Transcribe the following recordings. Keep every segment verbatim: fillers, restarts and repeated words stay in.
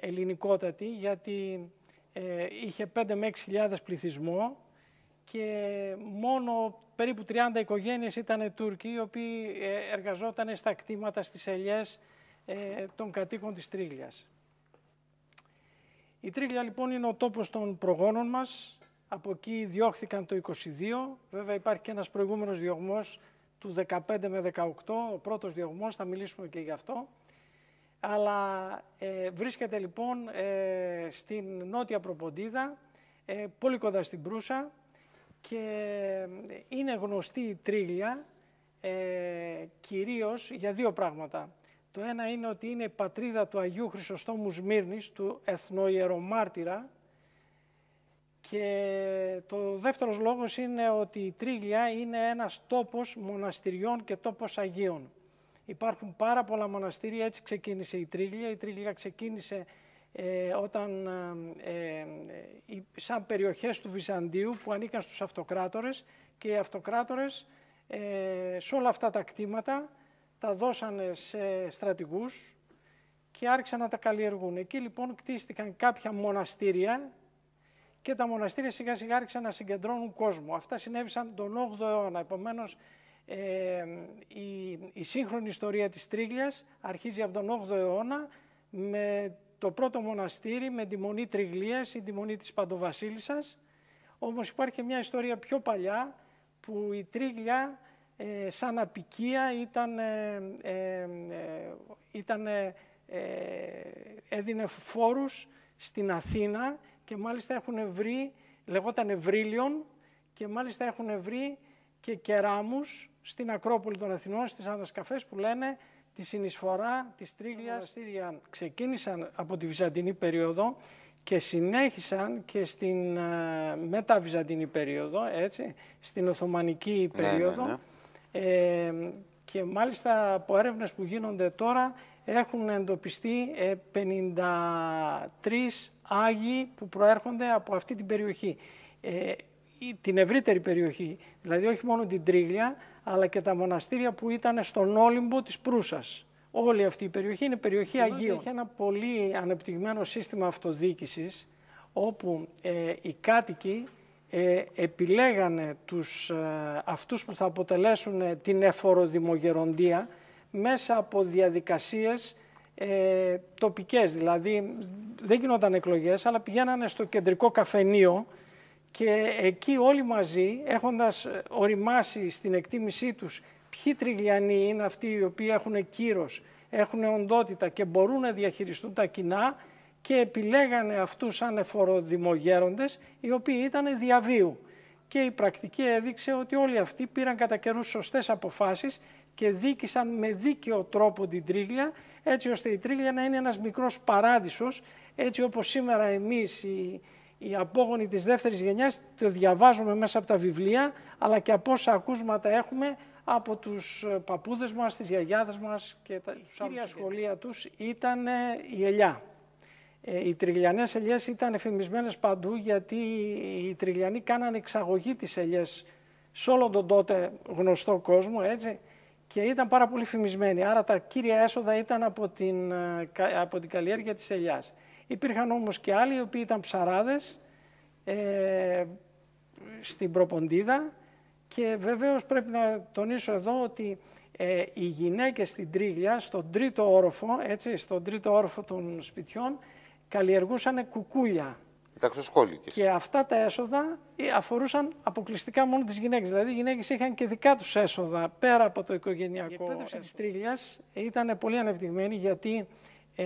ελληνικότατη, γιατί ε, είχε πέντε με έξι χιλιάδες πληθυσμό και μόνο περίπου τριάντα οικογένειες ήταν Τούρκοι, οι οποίοι ε, εργαζόταν στα κτήματα, στις ελιές ε, των κατοίκων της Τρίγλιας. Η Τρίγλια λοιπόν είναι ο τόπος των προγόνων μας. Από εκεί διώχθηκαν το είκοσι δύο. Βέβαια υπάρχει και ένας προηγούμενος διωγμός του δεκαπέντε με δεκαοκτώ, ο πρώτος διωγμός, θα μιλήσουμε και γι' αυτό. Αλλά ε, βρίσκεται λοιπόν ε, στην Νότια Προποντίδα, ε, πολύ κοντά στην Προύσα, και είναι γνωστή η Τρίγλια ε, κυρίως για δύο πράγματα. Το ένα είναι ότι είναι πατρίδα του Αγίου Χρυσοστόμου Σμύρνης, του εθνοϊερομάρτυρα, και το δεύτερος λόγος είναι ότι η Τρίγλια είναι ένας τόπος μοναστηριών και τόπος Αγίων. Υπάρχουν πάρα πολλά μοναστήρια, έτσι ξεκίνησε η Τρίγλια. Η Τρίγλια ξεκίνησε ε, όταν, ε, ε, σαν περιοχές του Βυζαντίου που ανήκαν στους αυτοκράτορες, και οι αυτοκράτορες ε, σε όλα αυτά τα κτήματα τα δώσανε σε στρατηγούς και άρχισαν να τα καλλιεργούν. Εκεί λοιπόν κτίστηκαν κάποια μοναστήρια και τα μοναστήρια σιγά σιγά άρχισαν να συγκεντρώνουν κόσμο. Αυτά συνέβησαν τον όγδοο αιώνα. Επομένως, ε, η, η σύγχρονη ιστορία της Τρίγλιας αρχίζει από τον όγδοο αιώνα με το πρώτο μοναστήρι, με τη Μονή Τριγλίας ή τη Μονή της Παντοβασίλισσας. Όμως υπάρχει και μια ιστορία πιο παλιά που η Τρίγλια ε, σαν απικία ήταν, ε, ε, ήταν, ε, έδινε φόρους στην Αθήνα και μάλιστα έχουν βρει, λεγόταν Ευρύλιον, και μάλιστα έχουν βρει και κεράμους στην Ακρόπολη των Αθηνών, στις ανασκαφές που λένε τη συνεισφορά της Τρίγλιας. Ξεκίνησαν από τη Βυζαντινή περίοδο και συνέχισαν και στην uh, μεταβυζαντινή περίοδο, έτσι, στην Οθωμανική περίοδο. Ναι, ναι, ναι. Ε, και μάλιστα από έρευνες που γίνονται τώρα έχουν εντοπιστεί ε, πενήντα τρεις Άγιοι που προέρχονται από αυτή την περιοχή. Ε, την ευρύτερη περιοχή, δηλαδή όχι μόνο την Τρίγλια, αλλά και τα μοναστήρια που ήταν στον Όλυμπο της Προύσας. Όλη αυτή η περιοχή είναι περιοχή και Αγίων. Είχε ένα πολύ ανεπτυγμένο σύστημα αυτοδιοίκησης, όπου ε, οι κάτοικοι ε, επιλέγανε τους, ε, αυτούς που θα αποτελέσουν ε, την εφοροδημογεροντία μέσα από διαδικασίες ε, τοπικές. Δηλαδή δεν γινόταν εκλογές, αλλά πηγαίνανε στο κεντρικό καφενείο και εκεί όλοι μαζί, έχοντας οριμάσει στην εκτίμησή τους ποιοι Τριγλιανοί είναι αυτοί οι οποίοι έχουν κύρος, έχουν οντότητα και μπορούν να διαχειριστούν τα κοινά, και επιλέγανε αυτούς σαν εφοροδημογέροντες, οι οποίοι ήταν διαβίου. Και η πρακτική έδειξε ότι όλοι αυτοί πήραν κατά καιρούς σωστές αποφάσεις και δίκησαν με δίκαιο τρόπο την Τρίγλια, έτσι ώστε η Τρίγλια να είναι ένας μικρός παράδεισος, έτσι όπως σήμερα εμείς οι, οι απόγονοι της δεύτερης γενιάς το διαβάζουμε μέσα από τα βιβλία, αλλά και από όσα ακούσματα έχουμε από τους παππούδες μας, τις γιαγιάδες μας και τα κύρια σχολεία τους ήταν η ελιά. Ε, οι τριγλιανές ελιές ήταν εφημισμένες παντού, γιατί οι τριγλιανοί κάνανε εξαγωγή της ελιές σε όλο τον τότε γνωστό κόσμο, έτσι, και ήταν πάρα πολύ φημισμένοι. Άρα τα κύρια έσοδα ήταν από την, από την καλλιέργεια της ελιάς. Υπήρχαν όμως και άλλοι οι οποίοι ήταν ψαράδες ε, στην Προποντίδα, και βεβαίως πρέπει να τονίσω εδώ ότι ε, οι γυναίκες στην Τρίγλια, στον τρίτο όροφο, έτσι, στον τρίτο όροφο των σπιτιών, καλλιεργούσαν κουκούλια. Και αυτά τα έσοδα αφορούσαν αποκλειστικά μόνο τις γυναίκες. Δηλαδή οι γυναίκες είχαν και δικά τους έσοδα πέρα από το οικογενειακό. Η εκπαίδευση της Τρίγλιας ήταν πολύ ανεπτυγμένη, γιατί ε,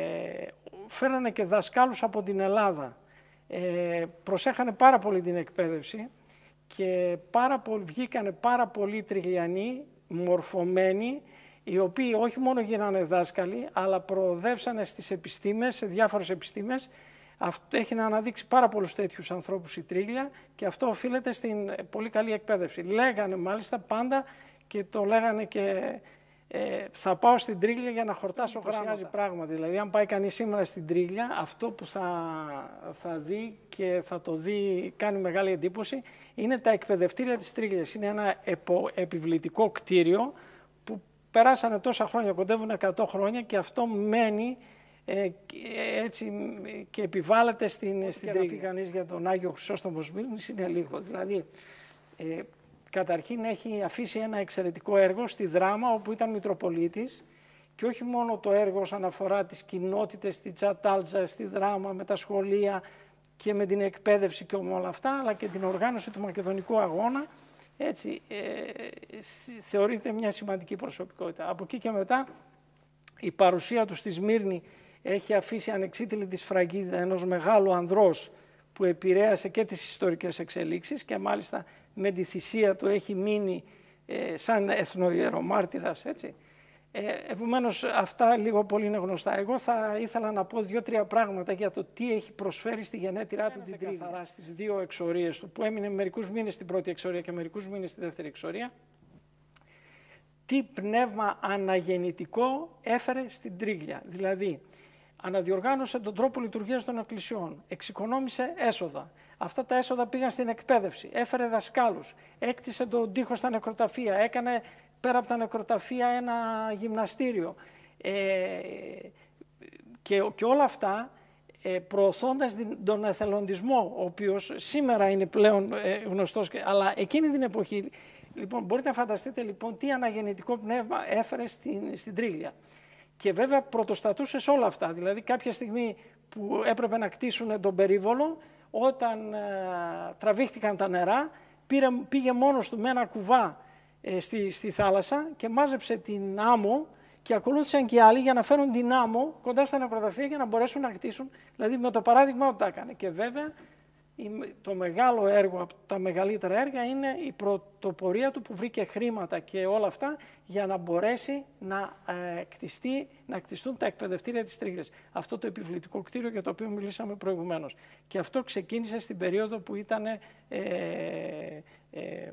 φέρανε και δασκάλους από την Ελλάδα. Ε, προσέχανε πάρα πολύ την εκπαίδευση και πάρα πολύ, βγήκανε πάρα πολλοί Τριγλιανοί μορφωμένοι, οι οποίοι όχι μόνο γίνανε δάσκαλοι, αλλά προοδεύσανε στις επιστήμες, σε διάφορες επιστήμες. Αυτό έχει να αναδείξει πάρα πολλούς τέτοιους ανθρώπους η Τρίγλια, και αυτό οφείλεται στην πολύ καλή εκπαίδευση. Λέγανε μάλιστα πάντα, και το λέγανε και ε, θα πάω στην Τρίγλια για να χορτάσω γράμματα. Πράγματι, δηλαδή αν πάει κανείς σήμερα στην Τρίγλια, αυτό που θα, θα δει και θα το δει, κάνει μεγάλη εντύπωση, είναι τα εκπαιδευτήρια της Τρίγλιας. Είναι ένα επο, επιβλητικό κτίριο που περάσανε τόσα χρόνια, κοντεύουν εκατό χρόνια, και αυτό μένει ε, έτσι, και επιβάλλεται στην, στην Τρίγλια. Να πει κανείς για τον Άγιο Χρυσόστομο Σμύρνης είναι λίγο. Δηλαδή, ε, καταρχήν έχει αφήσει ένα εξαιρετικό έργο στη Δράμα, όπου ήταν Μητροπολίτης, και όχι μόνο το έργο όσον αφορά τις κοινότητες, στη Τσατάλτζα, στη Δράμα, με τα σχολεία και με την εκπαίδευση και με όλα αυτά, αλλά και την οργάνωση του Μακεδονικού Αγώνα. Έτσι, ε, θεωρείται μια σημαντική προσωπικότητα. Από εκεί και μετά η παρουσία του στη Σμύρνη έχει αφήσει ανεξίτηλη τη σφραγίδα ενός μεγάλου ανδρός που επηρέασε και τις ιστορικές εξελίξεις και μάλιστα με τη θυσία του έχει μείνει ε, σαν εθνοϊερομάρτυρας, έτσι. Ε, επομένως αυτά λίγο πολύ είναι γνωστά. Εγώ θα ήθελα να πω δύο-τρία πράγματα για το τι έχει προσφέρει στη γενέτειρά του την Τρίγλια. Στις δύο εξορίες του, που έμεινε μερικούς μήνες στην πρώτη εξορία και μερικούς μήνες στη δεύτερη εξορία, τι πνεύμα αναγεννητικό έφερε στην Τρίγλια. Δηλαδή, αναδιοργάνωσε τον τρόπο λειτουργίας των εκκλησιών, εξοικονόμησε έσοδα. Αυτά τα έσοδα πήγαν στην εκπαίδευση, έφερε δασκάλους, έκτισε τον τοίχο στα νεκροταφεία, έκανε πέρα από τα νεκροταφεία ένα γυμναστήριο. Ε, και, και όλα αυτά ε, προωθώντας τον εθελοντισμό, ο οποίος σήμερα είναι πλέον ε, γνωστός, αλλά εκείνη την εποχή, λοιπόν, μπορείτε να φανταστείτε λοιπόν τι αναγεννητικό πνεύμα έφερε στην, στην Τρίγλια. Και βέβαια πρωτοστατούσε σε όλα αυτά. Δηλαδή κάποια στιγμή που έπρεπε να κτίσουν τον περίβολο, όταν ε, τραβήχτηκαν τα νερά, πήρε, πήγε μόνος του με ένα κουβά ε, στη, στη θάλασσα και μάζεψε την άμμο και ακολούθησαν και άλλοι για να φέρουν την άμμο κοντά στα νεκροταφεία για να μπορέσουν να κτίσουν. Δηλαδή με το παράδειγμα ότι τα έκανε. Και βέβαια το μεγάλο έργο, από τα μεγαλύτερα έργα, είναι η πρωτοπορία του που βρήκε χρήματα και όλα αυτά για να μπορέσει να, ε, κτιστεί, να κτιστούν τα εκπαιδευτήρια της Τρίγλιας. Αυτό το επιβλητικό κτίριο για το οποίο μιλήσαμε προηγουμένως. Και αυτό ξεκίνησε στην περίοδο που ήταν ε, ε, ε,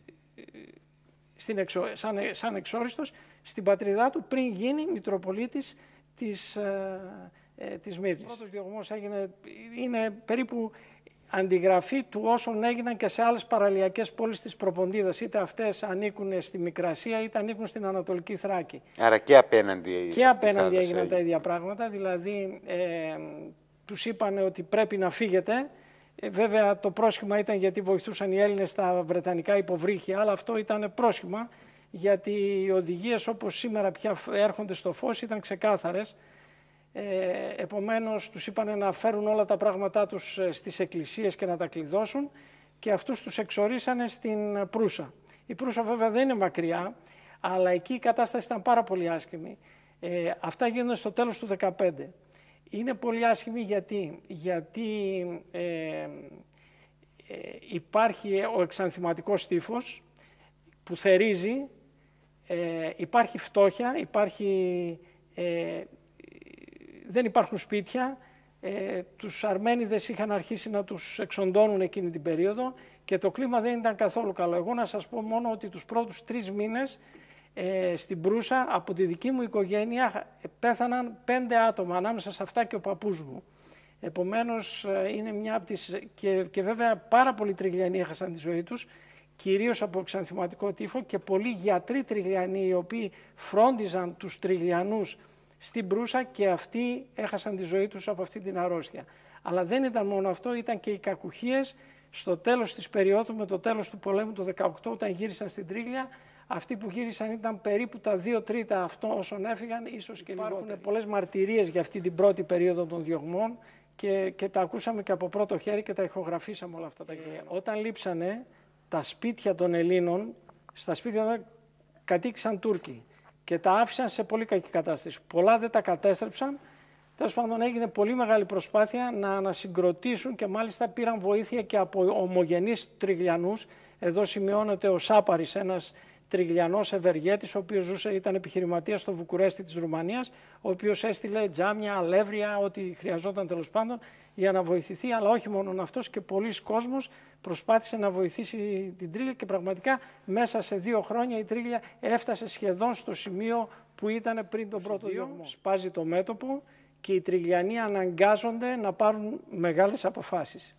στην εξο, σαν, σαν εξόριστος στην πατριδά του πριν γίνει Μητροπολίτης της, ε, ε, της Μύρνης. Ο πρώτος διωγμός έγινε, είναι περίπου αντιγραφή του όσων έγιναν και σε άλλες παραλιακές πόλεις της Προποντίδας. Είτε αυτές ανήκουν στη Μικρασία, είτε ανήκουν στην Ανατολική Θράκη. Άρα και απέναντι, και απέναντι έγιναν έγινε. τα ίδια πράγματα. Δηλαδή, ε, τους είπαν ότι πρέπει να φύγετε. Ε, βέβαια, το πρόσχημα ήταν γιατί βοηθούσαν οι Έλληνες στα Βρετανικά υποβρύχια, αλλά αυτό ήταν πρόσχημα, γιατί οι οδηγίες όπως σήμερα πια έρχονται στο φως ήταν ξεκάθαρες. Ε, επομένως τους είπαν να φέρουν όλα τα πράγματά τους στις εκκλησίες και να τα κλειδώσουν και αυτούς τους εξορίσανε στην Προύσα. Η Προύσα βέβαια δεν είναι μακριά, αλλά εκεί η κατάσταση ήταν πάρα πολύ άσχημη. Ε, αυτά γίνονται στο τέλος του δεκαπέντε. Είναι πολύ άσχημη γιατί, γιατί ε, ε, υπάρχει ο εξανθηματικός τύφος που θερίζει, ε, υπάρχει φτώχεια, υπάρχει... Ε, δεν υπάρχουν σπίτια, ε, τους Αρμένιδες είχαν αρχίσει να τους εξοντώνουν εκείνη την περίοδο και το κλίμα δεν ήταν καθόλου καλό. Εγώ να σας πω μόνο ότι τους πρώτους τρεις μήνες ε, στην Προύσα από τη δική μου οικογένεια πέθαναν πέντε άτομα, ανάμεσα σε αυτά και ο παππούς μου. Επομένως ε, είναι μια από τις... Και, και βέβαια πάρα πολλοί Τριγλιανοί έχασαν τη ζωή τους, κυρίως από εξανθηματικό τύφο και πολλοί γιατροί Τριγλιανοί οι οποίοι φρόντιζαν τους Τριγλιανούς στην Προύσα και αυτοί έχασαν τη ζωή τους από αυτή την αρρώστια. Αλλά δεν ήταν μόνο αυτό, ήταν και οι κακουχίες στο τέλος της περίοδου, με το τέλος του πολέμου το δεκαοκτώ, όταν γύρισαν στην Τρίγλια. Αυτοί που γύρισαν ήταν περίπου τα δύο τρίτα αυτών όσων έφυγαν, ίσως και λιγότερο. Υπάρχουν πολλές μαρτυρίες για αυτή την πρώτη περίοδο των διωγμών και, και τα ακούσαμε και από πρώτο χέρι και τα ηχογραφήσαμε όλα αυτά τα γεγονότα. Ε, όταν λείψανε τα σπίτια των Ελλήνων, στα σπίτια των κατοίκησαν Τούρκοι και τα άφησαν σε πολύ κακή κατάσταση. Πολλά δεν τα κατέστρεψαν. Τέλος πάντων, έγινε πολύ μεγάλη προσπάθεια να ανασυγκροτήσουν και μάλιστα πήραν βοήθεια και από ομογενείς Τριγλιανούς. Εδώ σημειώνεται ο Σάπαρης, ένας Τριγλιανός ευεργέτης, ο οποίος ζούσε, ήταν επιχειρηματίας στο Βουκουρέστι της Ρουμανίας, ο οποίος έστειλε τζάμια, αλεύρια, ό,τι χρειαζόταν τέλος πάντων για να βοηθηθεί. Αλλά όχι μόνο αυτός, και πολλοί κόσμος προσπάθησε να βοηθήσει την Τρίγλια και πραγματικά μέσα σε δύο χρόνια η Τρίγλια έφτασε σχεδόν στο σημείο που ήταν πριν τον πρώτο διωγμό. Σπάζει το μέτωπο και οι Τριγλιανοί αναγκάζονται να πάρουν μεγάλες αποφάσεις.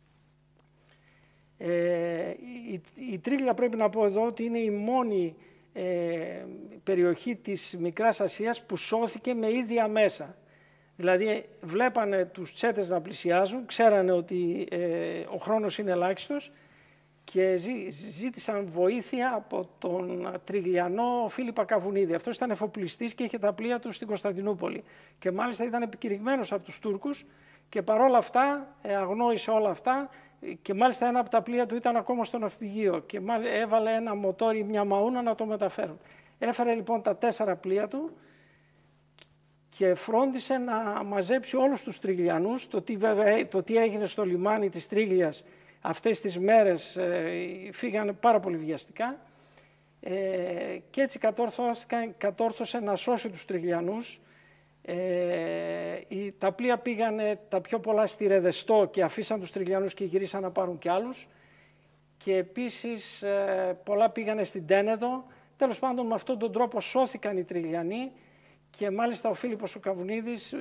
Ε, η, η Τρίγλια, πρέπει να πω εδώ, ότι είναι η μόνη ε, περιοχή της Μικράς Ασίας που σώθηκε με ίδια μέσα. Δηλαδή βλέπανε τους τσέτες να πλησιάζουν, ξέρανε ότι ε, ο χρόνος είναι ελάχιστος και ζή, ζήτησαν βοήθεια από τον Τριγλιανό Φίλιππα Καβουνίδη. Αυτός ήταν εφοπλιστής και είχε τα πλοία του στην Κωνσταντινούπολη και μάλιστα ήταν επικηρυγμένος από τους Τούρκους και παρόλα αυτά ε, αγνόησε όλα αυτά και μάλιστα ένα από τα πλοία του ήταν ακόμα στο ναυπηγείο και έβαλε ένα μοτόρι, μια μαούνα να το μεταφέρουν. Έφερε λοιπόν τα τέσσερα πλοία του και φρόντισε να μαζέψει όλους τους Τριγλιανούς. Το τι, βέβαια, το τι έγινε στο λιμάνι της Τρίγλιας αυτές τις μέρες ε, φύγανε πάρα πολύ βιαστικά ε, και έτσι κατόρθωσε να σώσει τους Τριγλιανούς. Ε, οι, τα πλοία πήγανε τα πιο πολλά στη Ρεδεστό και αφήσαν τους Τριγλιανούς και γυρίσαν να πάρουν κι άλλους και επίσης ε, πολλά πήγανε στην Τένεδο. Τέλος πάντων με αυτόν τον τρόπο σώθηκαν οι Τριγλιανοί και μάλιστα ο Φίλιππος ο Καβουνίδης, ε,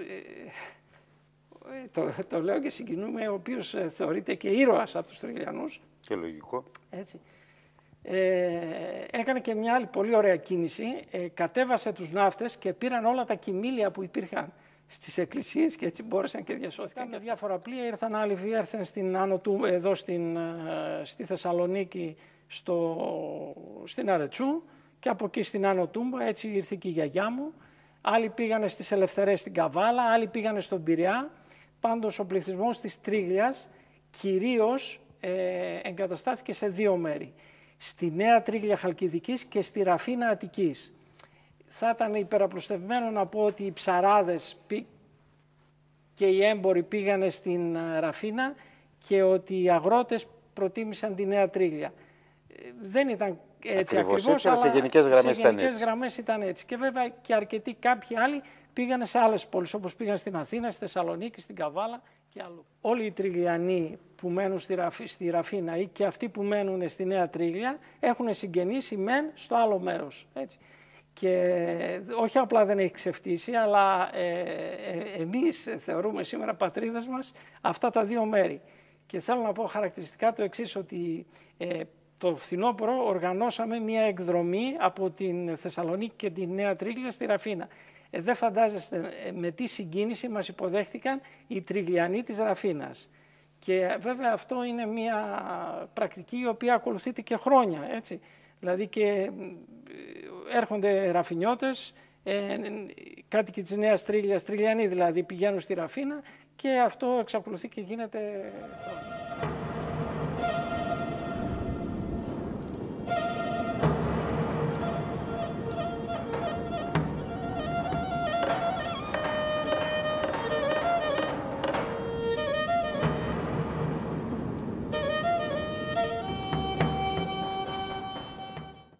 το, το λέω και συγκινούμε, ο οποίος ε, θεωρείται και ήρωας από τους Τριγλιανούς. Και λογικό. Έτσι. Ε, έκανε και μια άλλη πολύ ωραία κίνηση, ε, κατέβασε τους ναύτες και πήραν όλα τα κοιμήλια που υπήρχαν στις εκκλησίες και έτσι μπόρεσαν και διασώθηκαν. Και διάφορα πλοία ήρθαν άλλοι, ήρθαν στην Άνω του, εδώ στην, στη Θεσσαλονίκη, στο, στην Αρετσού και από εκεί στην Άνω Τούμπα, έτσι ήρθε και η γιαγιά μου. Άλλοι πήγανε στις Ελευθερές στην Καβάλα, άλλοι πήγανε στον Πειραιά. Πάντως ο πληθυσμός της Τρίγλιας κυρίως ε, εγκαταστάθηκε σε δύο μέρη. Στη Νέα Τρίγλια Χαλκιδικής και στη Ραφίνα Αττικής. Θα ήταν υπεραπλουστευμένο να πω ότι οι ψαράδες και οι έμποροι πήγανε στην Ραφίνα και ότι οι αγρότες προτίμησαν τη Νέα Τρίγλια. Δεν ήταν έτσι ακριβώς, ακριβώς έτσι, αλλά σε γενικές γραμμές, σε ήταν, γενικές έτσι. γραμμές ήταν έτσι. Και βέβαια και αρκετοί κάποιοι άλλοι πήγανε σε άλλες πόλεις, όπως πήγαν στην Αθήνα, στη Θεσσαλονίκη, στην Καβάλα και αλλού. Όλοι οι Τριγλιανοί που μένουν στη, Ραφ, στη Ραφίνα ή και αυτοί που μένουν στη Νέα Τρίγλια έχουν συγγενείς μεν στο άλλο μέρος. Έτσι. Και όχι απλά δεν έχει ξεφτύσει, αλλά ε, ε, εμείς θεωρούμε σήμερα πατρίδες μας αυτά τα δύο μέρη. Και θέλω να πω χαρακτηριστικά το εξής, ότι ε, το φθινόπωρο οργανώσαμε μια εκδρομή από την Θεσσαλονίκη και τη Νέα Τρίγλια στη Ραφίνα. Ε, δεν φαντάζεστε με τι συγκίνηση μας υποδέχτηκαν οι Τριγλιανοί της Ραφίνας. Και βέβαια αυτό είναι μια πρακτική η οποία ακολουθείται και χρόνια, έτσι. Δηλαδή και έρχονται ραφινιώτες, ε, κάτοικοι της Νέας Τρίγλιας, Τριγλιανοί δηλαδή, πηγαίνουν στη Ραφίνα και αυτό εξακολουθεί και γίνεται χρόνια.